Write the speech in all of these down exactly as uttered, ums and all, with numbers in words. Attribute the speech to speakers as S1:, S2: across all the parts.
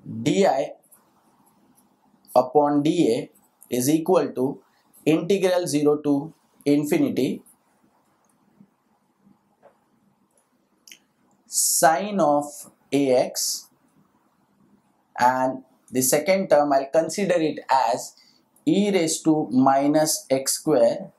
S1: di upon dA is equal to integral zero to infinity sine of ax, and the second term I'll consider it as e raised to minus x square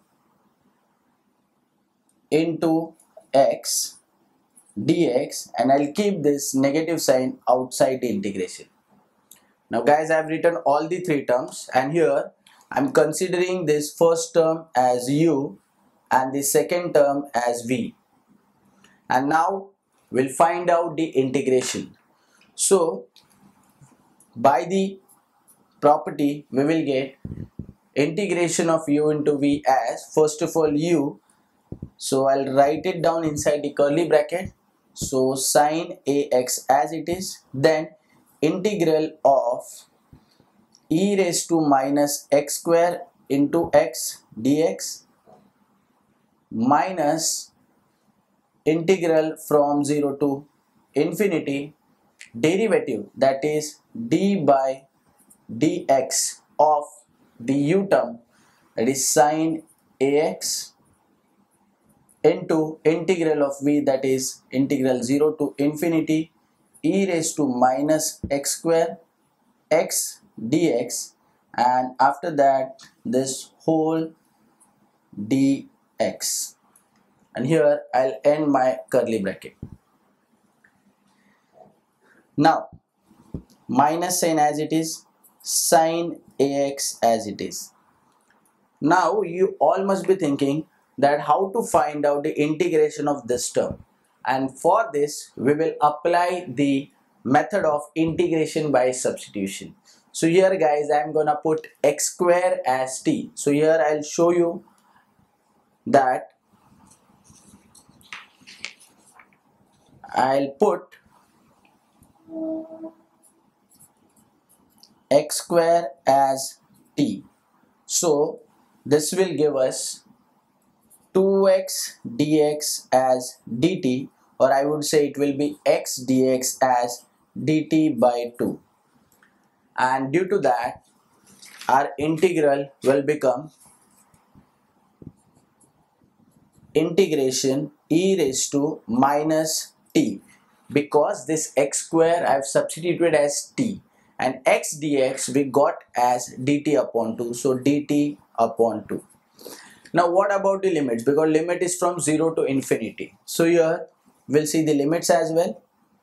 S1: into x dx, and I'll keep this negative sign outside the integration. Now guys, I've written all the three terms, and here I'm considering this first term as u and the second term as v, and now we'll find out the integration. So by the property we will get integration of u into v as, first of all, u, so I'll write it down inside the curly bracket, so sine ax as it is, then integral of e raised to minus x square into x dx minus integral from zero to infinity derivative, that is d by dx of the u term, that is sine ax, into integral of v, that is integral zero to infinity e raised to minus x square x dx, and after that this whole dx, and here I'll end my curly bracket. Now minus sign as it is, sine ax as it is. Now you all must be thinking that how to find out the integration of this term, and for this we will apply the method of integration by substitution. So here guys, I am gonna put x square as t. So here I'll show you that I'll put x square as t. So this will give us two x dx as dt, or I would say it will be x dx as dt by two, and due to that our integral will become integration e raised to minus t, because this x square I have substituted as t, and x dx we got as dt upon two, so dt upon two. Now what about the limits, because limit is from zero to infinity, so here we'll see the limits as well.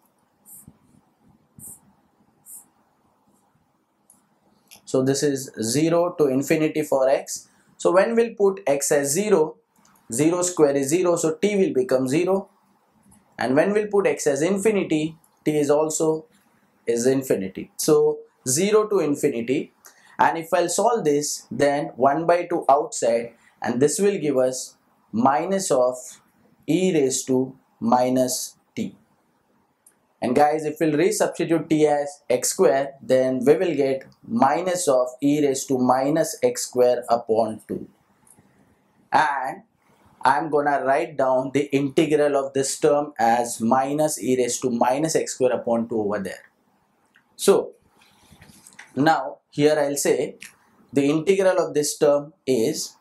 S1: So this is zero to infinity for x, so when we'll put x as zero, zero square is zero, so t will become zero, and when we'll put x as infinity, t is also is infinity, so zero to infinity. And if I'll solve this, then one by two outside, and this will give us minus of e raised to minus t. And guys, if we'll resubstitute t as x square, then we will get minus of e raised to minus x square upon two. And I'm gonna write down the integral of this term as minus e raised to minus x square upon two over there. So now here I'll say the integral of this term is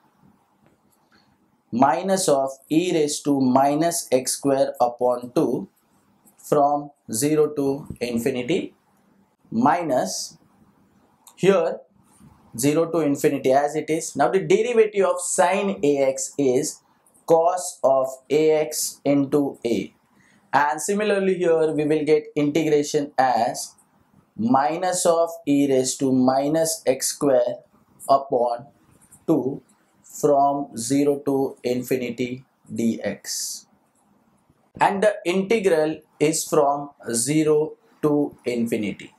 S1: minus of e raised to minus x square upon two from zero to infinity minus here zero to infinity as it is. Now the derivative of sine ax is cos of ax into a, and similarly here we will get integration as minus of e raised to minus x square upon two from zero to infinity dx, and the integral is from zero to infinity.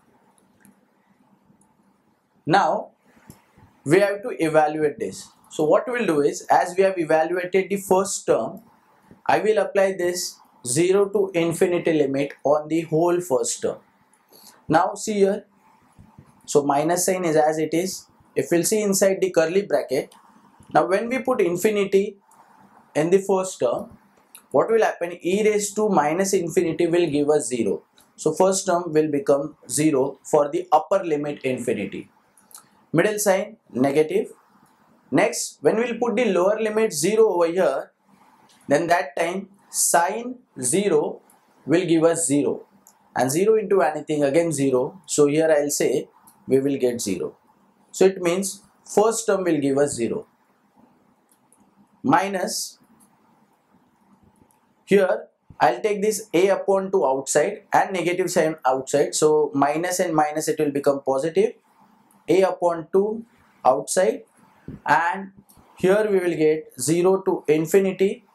S1: Now we have to evaluate this. So what we will do is, as we have evaluated the first term, I will apply this zero to infinity limit on the whole first term. Now see here, so minus sign is as it is. If we'll see inside the curly bracket, now when we put infinity in the first term, what will happen? E raised to minus infinity will give us zero. So first term will become zero for the upper limit infinity. Middle sign negative. Next, when we'll put the lower limit zero over here, then that time sine zero will give us zero, and zero into anything again zero. So here I'll say we will get zero. So it means first term will give us zero. Minus, here I'll take this a upon two outside and negative sign outside. So minus and minus, it will become positive. A upon two outside, and here we will get zero to infinity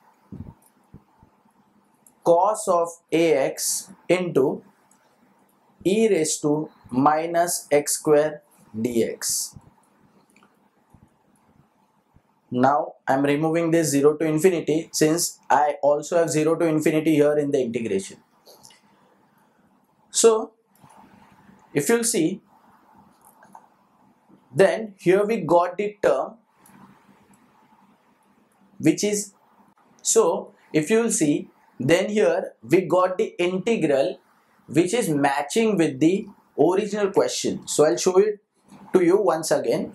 S1: cos of ax into e raised to minus x square dx. Now I am removing this zero to infinity, since I also have zero to infinity here in the integration. So if you'll see, then here we got the term which is, so if you will see, then here we got the integral which is matching with the original question. So I'll show it to you once again.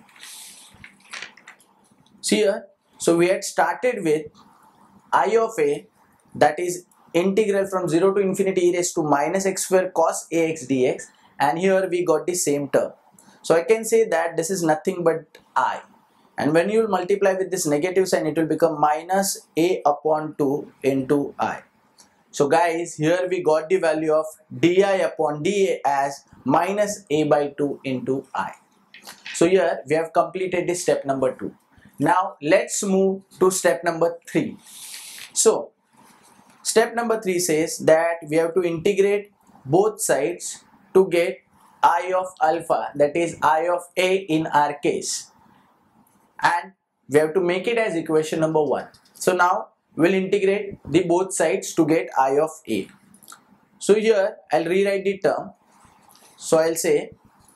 S1: See here, so we had started with I of a, that is integral from zero to infinity e raised to minus x square cos ax dx, and here we got the same term. So I can say that this is nothing but I, and when you will multiply with this negative sign, it will become minus a upon two into I. So guys, here we got the value of di upon dA as minus a by two into I. So here we have completed this step number two. Now let's move to step number three. So step number three says that we have to integrate both sides to get I of alpha, that is I of a in our case, and we have to make it as equation number one. So now we'll integrate the both sides to get I of a. So here I'll rewrite the term. So I'll say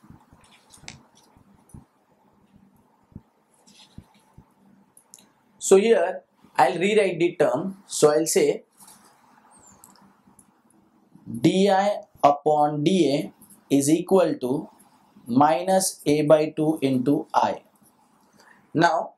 S1: so here I'll rewrite the term. So I'll say di upon dA is equal to minus a by two into I. Now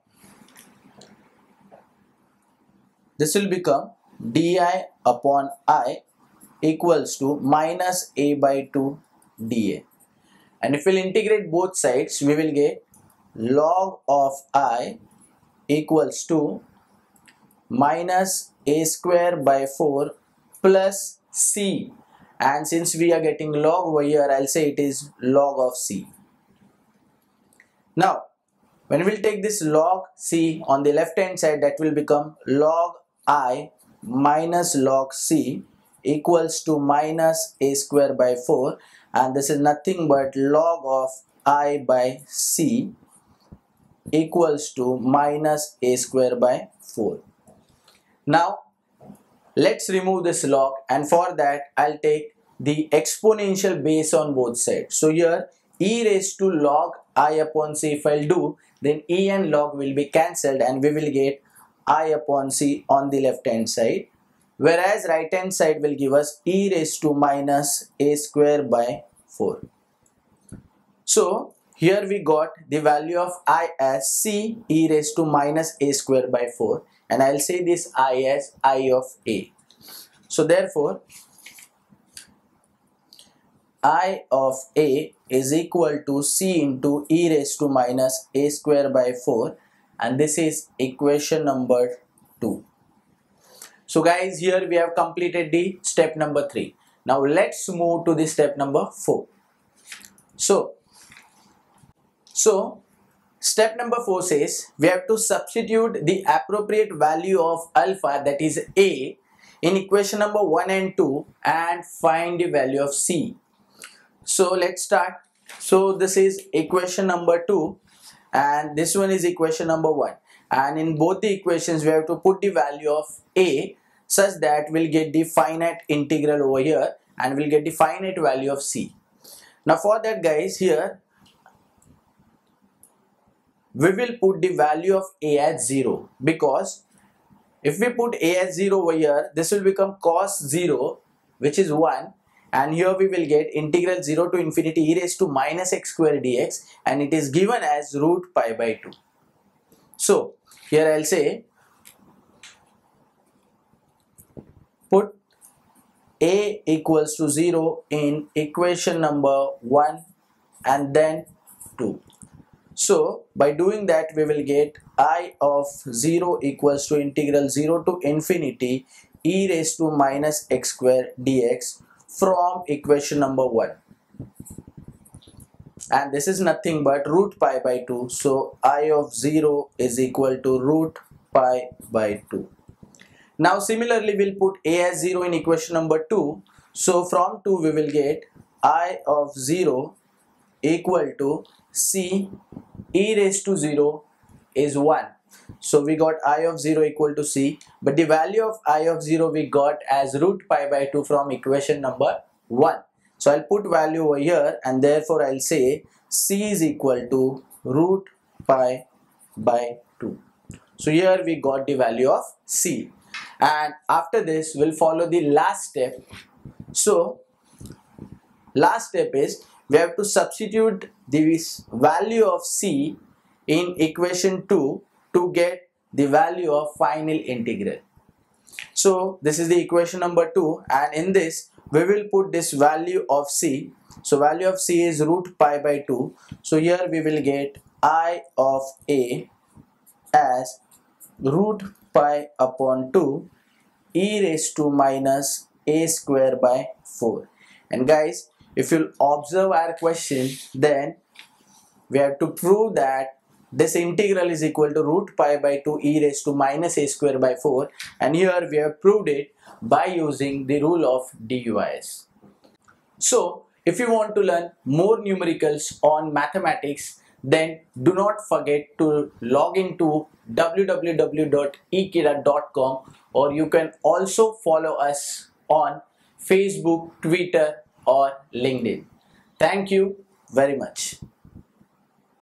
S1: this will become di upon I equals to minus a by two dA, and if we'll integrate both sides, we will get log of I equals to minus a square by four plus c, and since we are getting log over here, I'll say it is log of c. Now when we'll take this log c on the left hand side, that will become log I minus log c equals to minus a square by four, and this is nothing but log of I by c equals to minus a square by four. Now let's remove this log, and for that I'll take the exponential base on both sides. So here e raised to log I upon c, if I'll do, then e and log will be cancelled and we will get I upon c on the left hand side, whereas right hand side will give us e raised to minus a square by four. So here we got the value of I as c e raised to minus a square by four, and I'll say this I as I of a. So therefore I of a is equal to c into e raised to minus a square by four, and this is equation number two. So guys, here we have completed the step number three. Now let's move to the step number four. So, so step number four says we have to substitute the appropriate value of alpha, that is a, in equation number one and two and find the value of c. So let's start. So this is equation number two and this one is equation number one, and in both the equations we have to put the value of a such that we'll get the finite integral over here and we'll get the finite value of c. Now for that guys, here we will put the value of a as zero, because if we put a as zero over here, this will become cos zero, which is one, and here we will get integral zero to infinity e raised to minus x square dx, and it is given as root pi by two. So here I'll say put a equals to zero in equation number one and then two. So by doing that we will get I of zero equals to integral zero to infinity e raised to minus x square dx from equation number one, and this is nothing but root pi by two. So I of zero is equal to root pi by two. Now similarly we'll put a as zero in equation number two. So from two we will get I of zero equal to c e raised to zero is one. So we got I of zero equal to c, but the value of I of zero we got as root pi by two from equation number one. So I'll put value over here, and therefore I'll say c is equal to root pi by two. So here we got the value of c, and after this we'll follow the last step. So last step is we have to substitute this value of c in equation two to get the value of final integral. So this is the equation number two, and in this we will put this value of c. So value of c is root pi by two. So here we will get I of a as root pi upon two e raised to minus a square by four. And guys, if you observe our question, then we have to prove that this integral is equal to root pi by two e raised to minus a square by four, and here we have proved it by using the rule of D U I S. So if you want to learn more numericals on mathematics, then do not forget to log into w w w dot e kida dot com, or you can also follow us on Facebook, Twitter or LinkedIn. Thank you very much.